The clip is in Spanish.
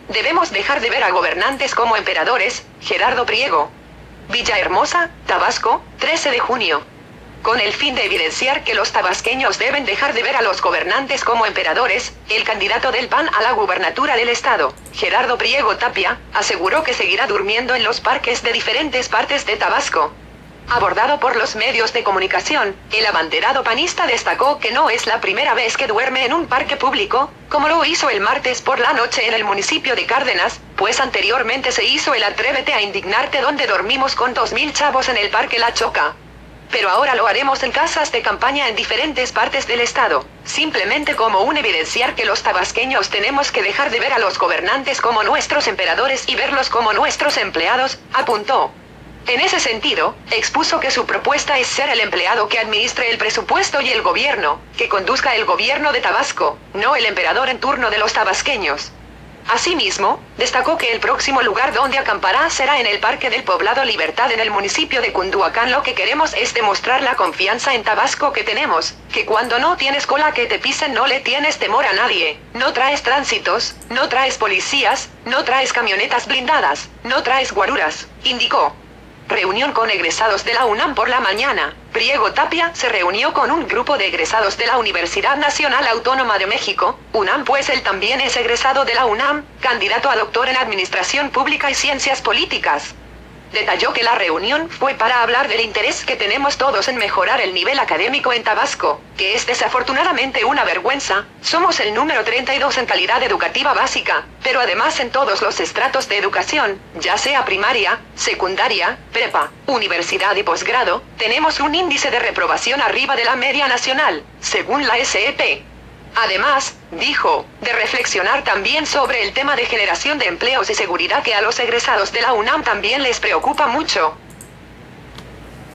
Debemos dejar de ver a gobernantes como emperadores. Gerardo Priego. Villahermosa, Tabasco, 13 de junio. Con el fin de evidenciar que los tabasqueños deben dejar de ver a los gobernantes como emperadores, el candidato del PAN a la gubernatura del estado, Gerardo Priego Tapia, aseguró que seguirá durmiendo en los parques de diferentes partes de Tabasco. Abordado por los medios de comunicación, el abanderado panista destacó que no es la primera vez que duerme en un parque público, como lo hizo el martes por la noche en el municipio de Cárdenas, pues anteriormente se hizo el Atrévete a indignarte donde dormimos con 2000 chavos en el parque La Choca. Pero ahora lo haremos en casas de campaña en diferentes partes del estado, simplemente como un evidenciar que los tabasqueños tenemos que dejar de ver a los gobernantes como nuestros emperadores y verlos como nuestros empleados, apuntó. En ese sentido, expuso que su propuesta es ser el empleado que administre el presupuesto y el gobierno, que conduzca el gobierno de Tabasco, no el emperador en turno de los tabasqueños. Asimismo, destacó que el próximo lugar donde acampará será en el Parque del Poblado Libertad en el municipio de Cunduacán. Lo que queremos es demostrar la confianza en Tabasco que tenemos, que cuando no tienes cola que te pisen no le tienes temor a nadie, no traes tránsitos, no traes policías, no traes camionetas blindadas, no traes guaruras, indicó. Reunión con egresados de la UNAM por la mañana. Priego Tapia se reunió con un grupo de egresados de la Universidad Nacional Autónoma de México, UNAM, pues él también es egresado de la UNAM, candidato a doctor en Administración Pública y Ciencias Políticas. Detalló que la reunión fue para hablar del interés que tenemos todos en mejorar el nivel académico en Tabasco, que es desafortunadamente una vergüenza. Somos el número 32 en calidad educativa básica, pero además en todos los estratos de educación, ya sea primaria, secundaria, prepa, universidad y posgrado, tenemos un índice de reprobación arriba de la media nacional, según la SEP. Además, dijo, de reflexionar también sobre el tema de generación de empleos y seguridad que a los egresados de la UNAM también les preocupa mucho.